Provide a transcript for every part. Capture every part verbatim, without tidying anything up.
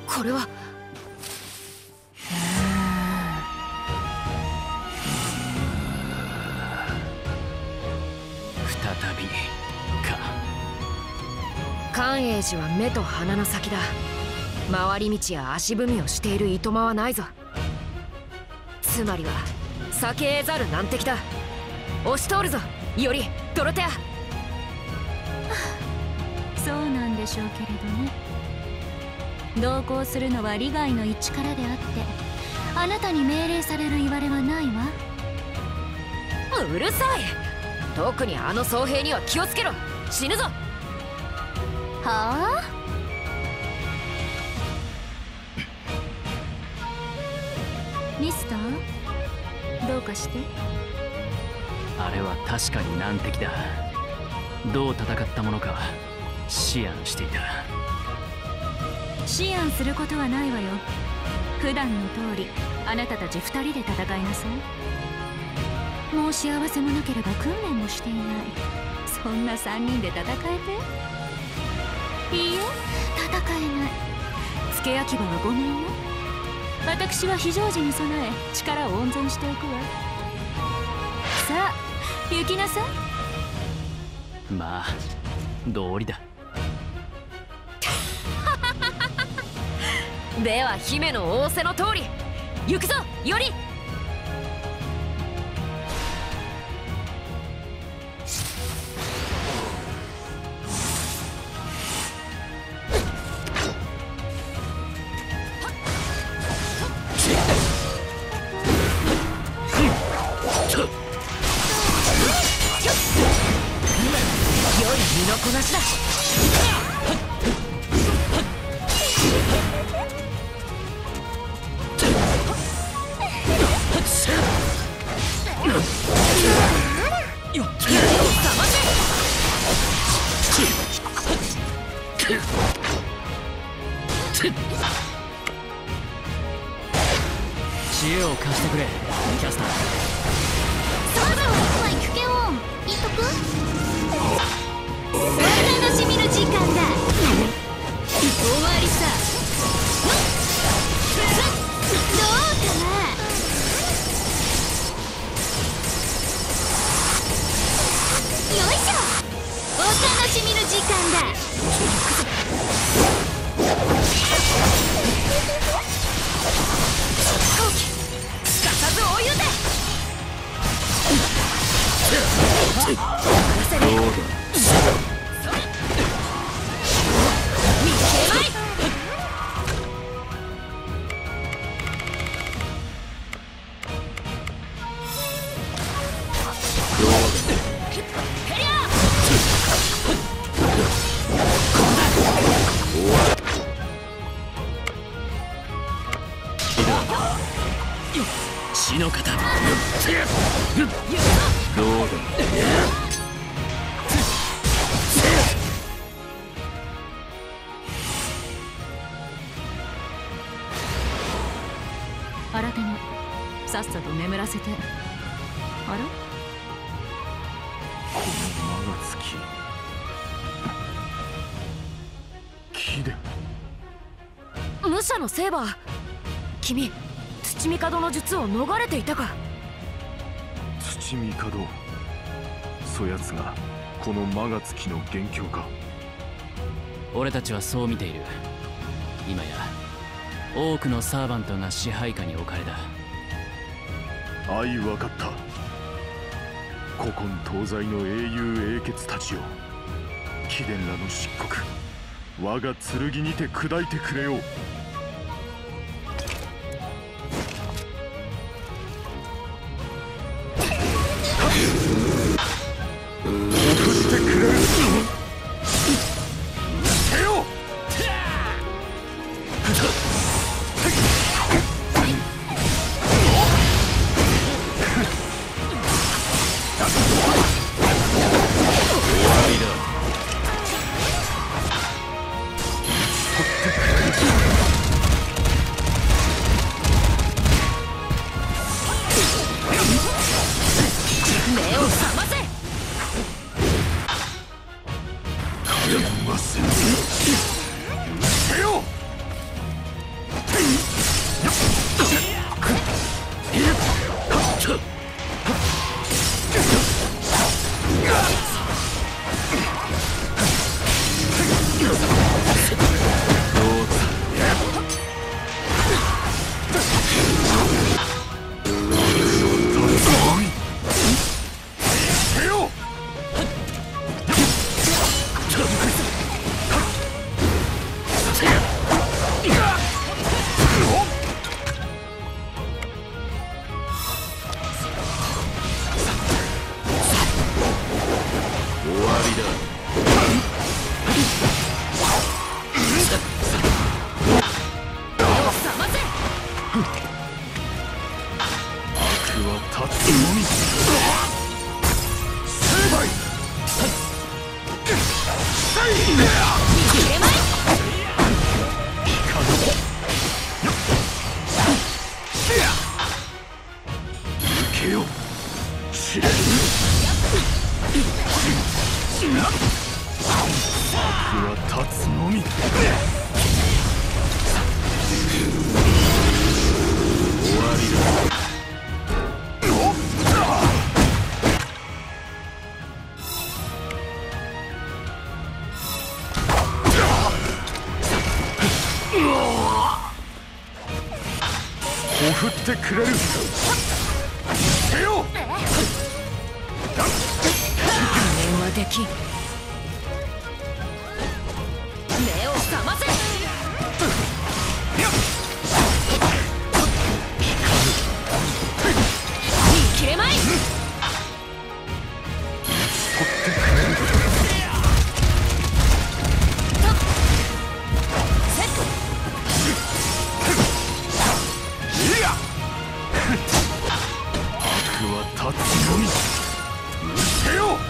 これは。 再びか。 寛永寺は目と鼻の先だ。回り道や足踏みをしているいとまはないぞ。つまりは避けざる難敵だ。押し通るぞよりドロテア。 そうなんでしょうけれどね。同行するのは利害の一からであって、あなたに命令される言われはないわ。 うるさい。特にあの僧兵には気をつけろ。死ぬぞ。はあ。ミスター、どうかして。 あれは確かに難敵だ。どう戦ったものか思案していた。 思案することはないわよ。普段の通りあなたたち二人で戦いなさい。もう幸せもなければ訓練もしていない。そんな三人で戦えて。いいえ、戦えない。付け焼き場はごめんよ。私は非常時に備え力を温存しておくわ。さあ行きなさい。 まあ道理だ。 では姫の仰せの通り行くぞより。身のこなしだ。 知恵を貸してくれキャスター。 そうだわ、行くけおん言っとく。お楽しみの時間だ。終わりさ。どうかな。よいしょ。お楽しみの時間だ。 すかさずお湯で。 どうだ。血の型。どうだ。 改めさっさと眠らせて。あら、 この間が月木で。 武者のセーバー、君土帝の術を逃れていたか。 土帝、そやつがこの間が月の元凶か。 俺たちはそう見ている。今や多くのサーバントが支配下に置かれだ。 相分かった。古今東西の英雄英傑たちよ、貴殿らの漆黒、我が剣にて砕いてくれよう。送ってくれる。せよ。 けよ試練。悪は立つのみ。終わりだ。おふってくれる。せよ。 面はできん。目を覚ませ。見切れまい。 追ってくれる。悪は立つのみ。せよ。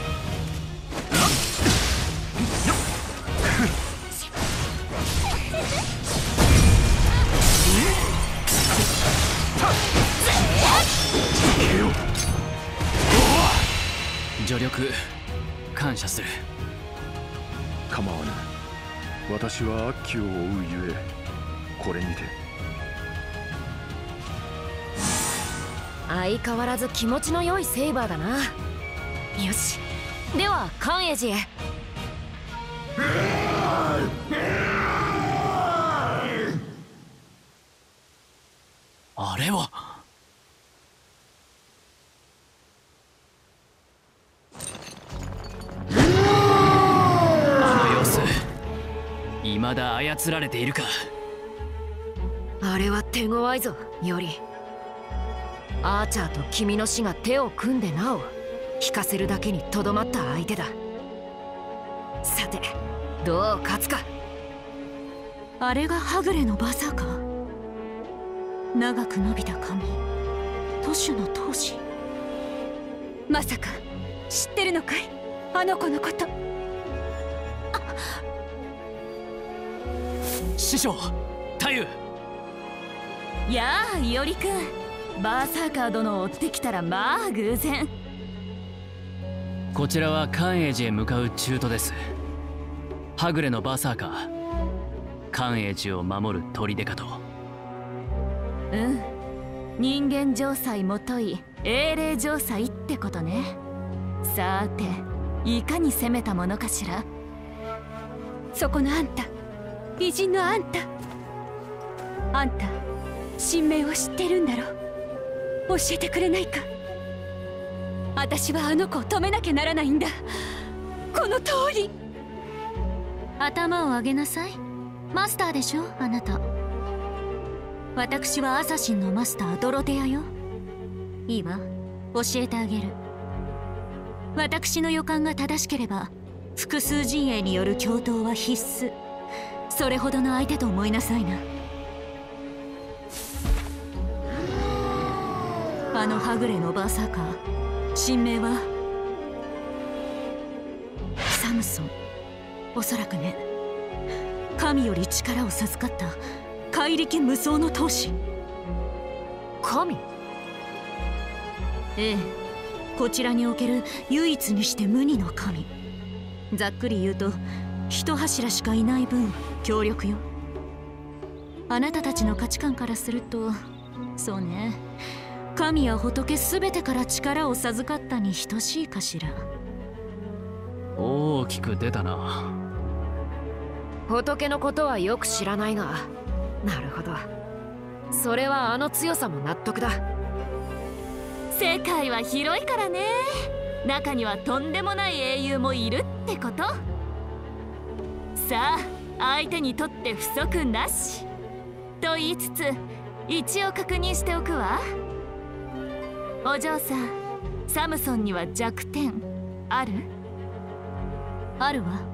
助力感謝する。 構わぬ。私は悪鬼を追うゆえこれにて。 相変わらず気持ちの良いセイバーだな。よし、では寛永寺へ。 あれはあの様子、未だ操られているか。 あれは手強いぞより。アーチャーと君の死が手を組んでなお引かせるだけにとどまった相手だ。さてどう勝つか。 あれがはぐれのバサーカー。長く伸びた髪、都主の闘志。まさか知ってるのかい、あの子のこと。 師匠太夫。 やあ伊織君、バーサーカー殿を追ってきたらまあ偶然。 こちらは寛永寺へ向かう中途です。はぐれのバーサーカー、寛永寺を守る砦かと。 うん、人間城塞もとい英霊城塞ってことね。さーていかに攻めたものかしら。そこのあんた、美人のあんた、あんた神明を知ってるんだろ。教えてくれないか。私はあの子を止めなきゃならないんだ。この通り。頭を上げなさい。マスターでしょあなた。私はアサシンのマスタードロテアよ。いいわ、教えてあげる。私の予感が正しければ複数陣営による共闘は必須。それほどの相手と思いなさいな。あのはぐれのバーサーカー、神名はサムソン。おそらくね、神より力を授かった怪力無双の闘士。 神？ ええ、こちらにおける唯一にして無二の神。ざっくり言うと一柱しかいない分強力よ。あなたたちの価値観からするとそうね、神や仏全てから力を授かったに等しいかしら。 大きく出たな。 仏のことはよく知らないが、なるほど、それはあの強さも納得だ。 世界は広いからね。中にはとんでもない英雄もいるってこと。さあ相手にとって不足なしと言いつつ一応確認しておくわ。お嬢さん、サムソンには弱点ある？あるわ。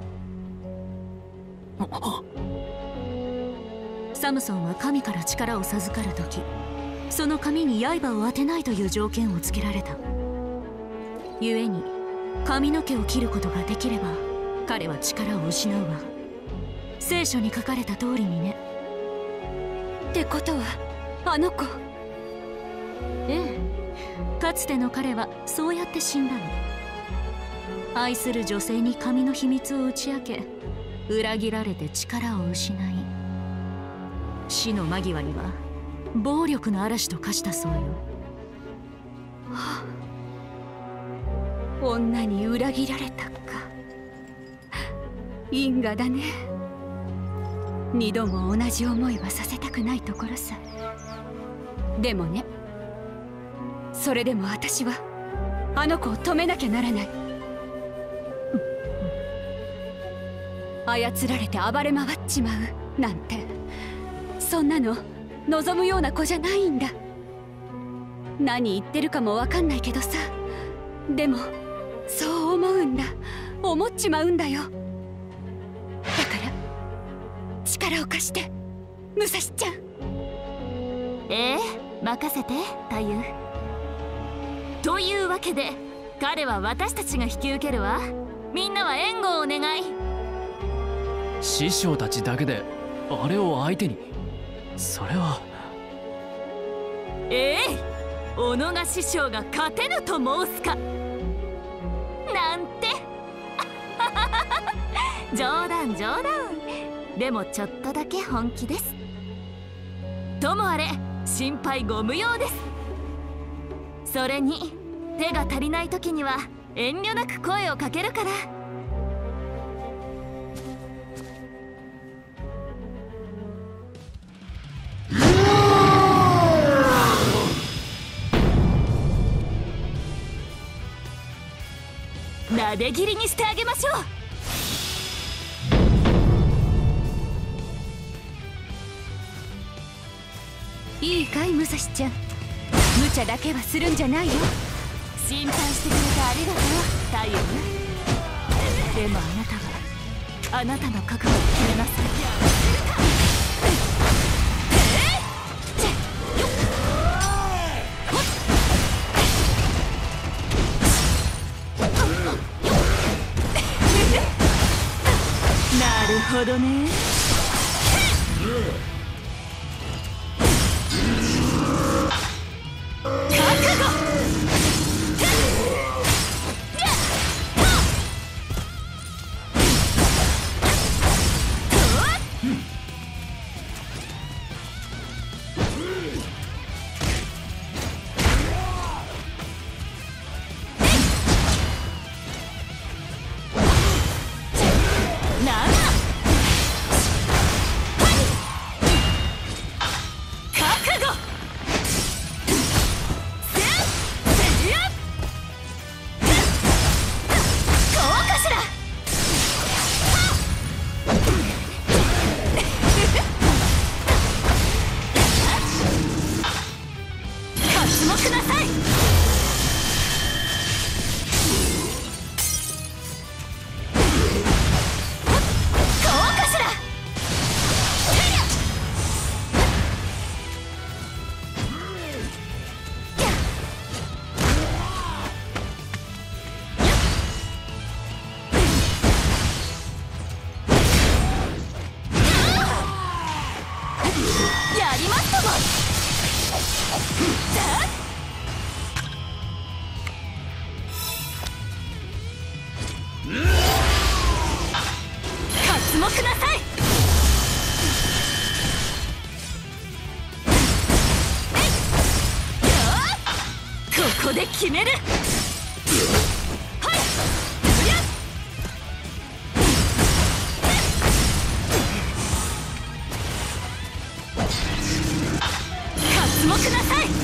サムソンは神から力を授かる時、その髪に刃を当てないという条件を付けられた。故に髪の毛を切ることができれば彼は力を失うわ。聖書に書かれた通りにね。ってことはあの子。ええ、かつての彼はそうやって死んだの。愛する女性に神の秘密を打ち明け、裏切られて力を失い、死の間際には暴力の嵐と化したそうよ。はあ、女に裏切られたか。因果だね。二度も同じ思いはさせたくないところさ。でもね、それでも私はあの子を止めなきゃならない。操られて暴れ回っちまうなんて、そんなの望むような子じゃないんだ。何言ってるかもわかんないけどさ、でもそう思うんだ。思っちまうんだよ。だから力を貸して、武蔵ちゃん。 ええ、任せて太夫。というわけで彼は私たちが引き受けるわ。みんなは援護をお願い。 師匠たちだけであれを相手に、それは。 ええ、小野が師匠が勝てぬと申すか。なんて冗談冗談。でもちょっとだけ本気です。ともあれ心配ご無用です。それに手が足りない時には遠慮なく声をかけるから。なで切りにしてあげましょう。いいかい武蔵ちゃん、無茶だけはするんじゃないよ。 心配してくれてありがとう太夫。でもあなたはあなたの覚悟を決めなさい。なるほどね。ここで決める。刮目なさい。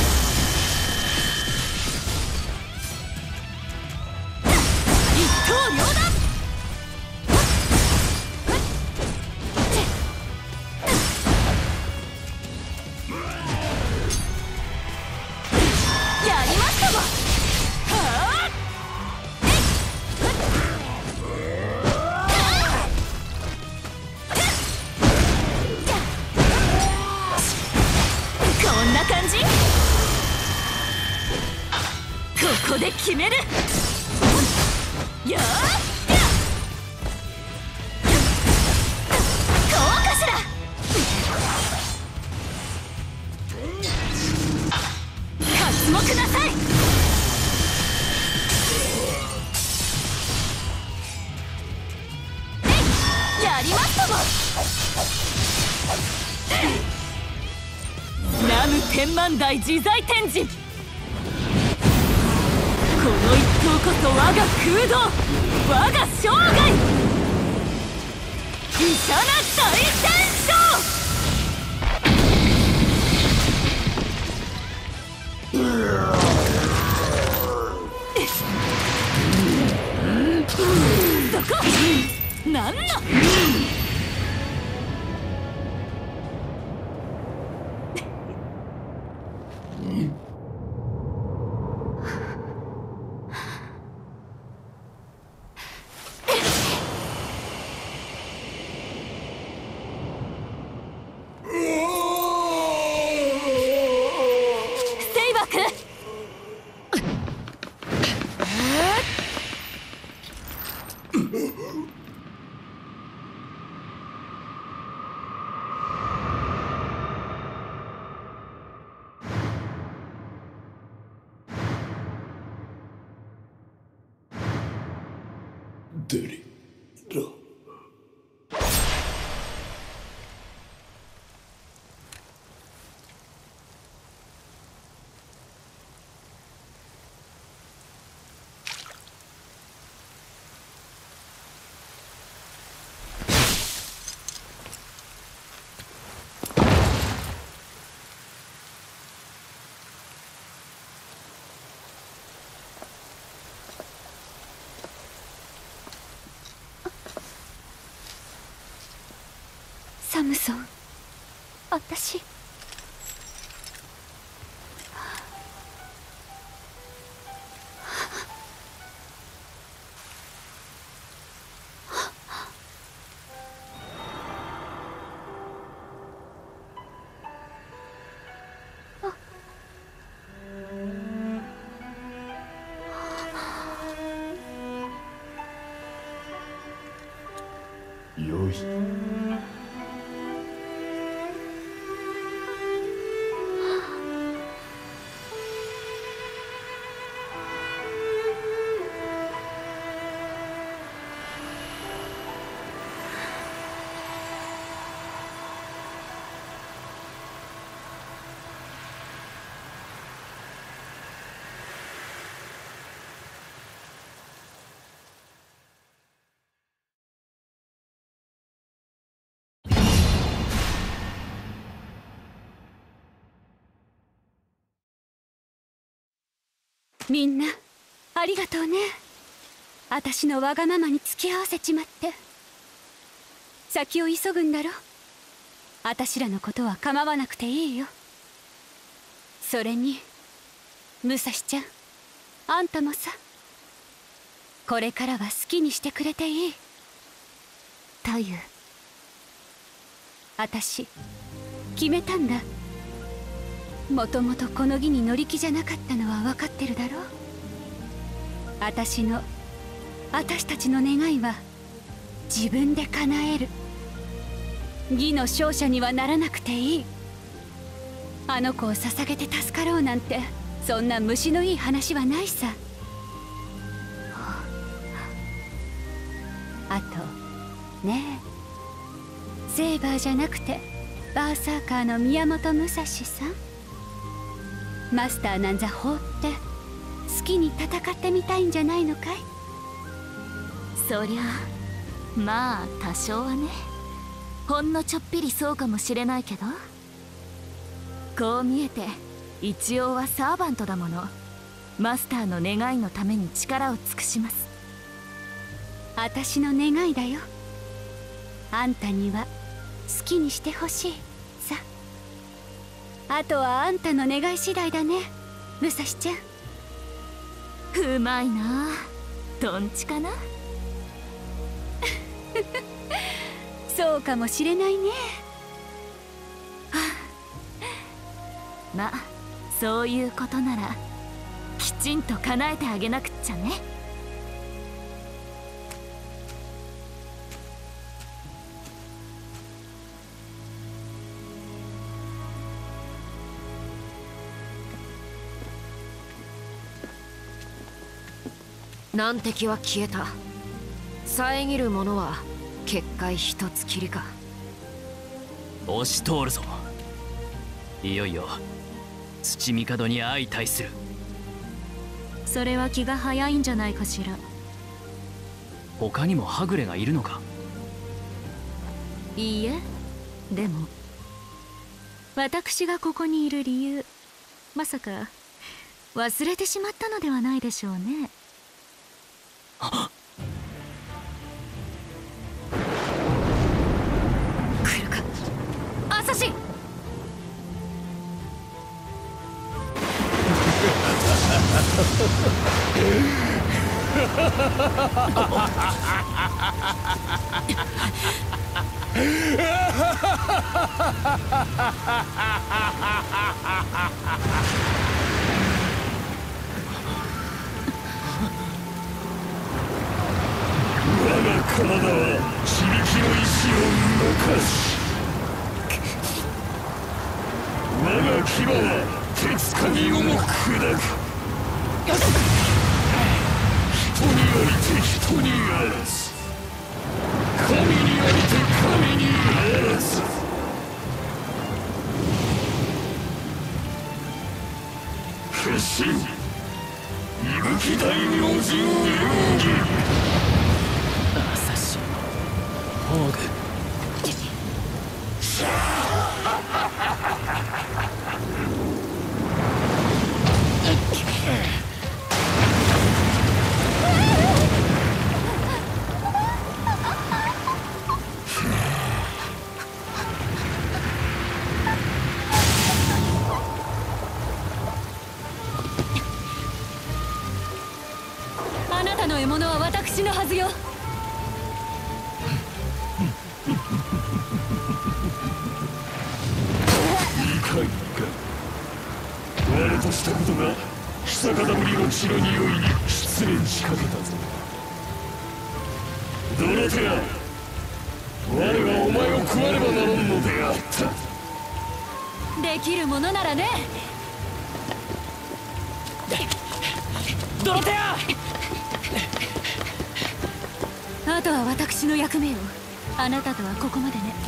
一刀両断。やりましたぞ。はあ、こんな感じ。ここで決める。やーりますとも。南無天満大自在天神、この一刀こそ我が空洞、我が生涯、異謝な大天将。そこなんのデリラ。 サムソン、私よい。 みんなありがとうね。私のわがままに付き合わせちまって。先を急ぐんだろ。私らのことは構わなくていいよ。それに武蔵ちゃん、あんたもさ、これからは好きにしてくれていいという。私決めたんだ。もともとこの儀に乗り気じゃなかったのは分かってるだろ。私の私たちの願いは自分で叶える。儀の勝者にはならなくていい。あの子を捧げて助かろうなんて、そんな虫のいい話はないさ。あとねえ、セーバーじゃなくてバーサーカーの宮本武蔵さん、マスターなんざ放って好きに戦ってみたいんじゃないのかい？ そりゃまあ多少はね、ほんのちょっぴりそうかもしれないけど、こう見えて一応はサーバントだもの。マスターの願いのために力を尽くします。 私の願いだよ。あんたには好きにしてほしいさ。あとはあんたの願い次第だね、武蔵ちゃん。 うまいな、トンチかな。 そうかもしれないね。 まあそういうことならきちんと叶えてあげなくっちゃね。 難敵は消えた。遮るものは結界一つきりか。 押し通るぞ。いよいよ土帝に相対する。 それは気が早いんじゃないかしら。 他にもはぐれがいるのか。 いいえ、でも私がここにいる理由、まさか忘れてしまったのではないでしょうね。 来るか、アサシン。 我が体は響きの石を動かし、我が牙は鉄鍵をも砕く。人によりて人にあらず、神によりて神にあらず。決心、伊吹大明神演技。 アサシン、ホーグ。 あなたの獲物は私のはずよ。 いかんいかん、我としたことが久方ぶりの血の匂いに失念しかけたぞ。ドロテア、我はお前を食わねばならんのであった。 できるものならね。 ドロテア。 あとは私の役目よ。あなたとはここまでね。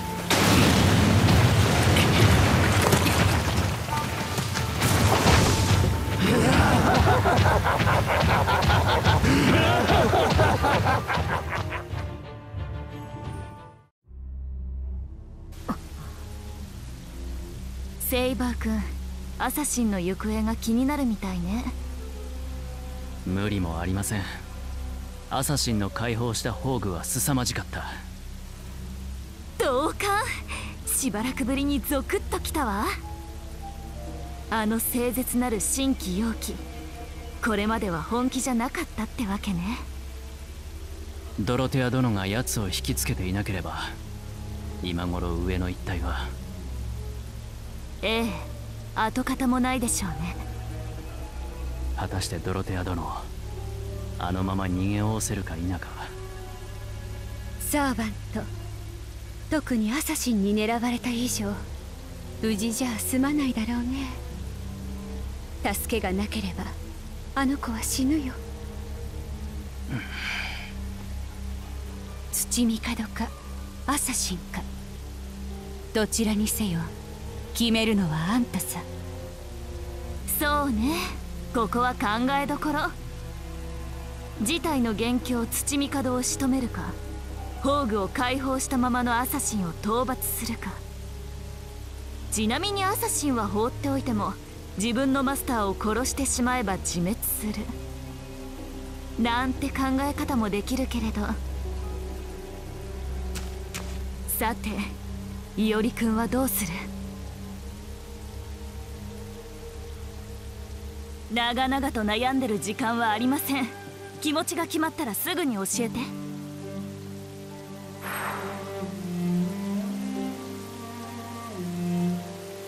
セイバー君、アサシンの行方が気になるみたいね。 無理もありません。アサシンの解放したホーグは凄まじかった。 同感。しばらくぶりにゾクッときたわ。あの清絶なる新規陽気、これまでは本気じゃなかったってわけね。 ドロテア殿が奴を引きつけていなければ今頃上の一帯は。 ええ、跡形もないでしょうね。 果たしてドロテア殿、あのまま逃げおおせるか否か。 サーバント、特にアサシンに狙われた以上無事じゃ済まないだろうね。助けがなければあの子は死ぬよ。土帝かアサシンか、どちらにせよ決めるのはあんたさ。 そうね、ここは考えどころ。事態の元凶土帝を仕留めるか、ホーグを解放したままのアサシンを討伐するか。ちなみにアサシンは放っておいても自分のマスターを殺してしまえば自滅するなんて考え方もできるけれど、さて伊織君はどうする？長々と悩んでる時間はありません。気持ちが決まったらすぐに教えて。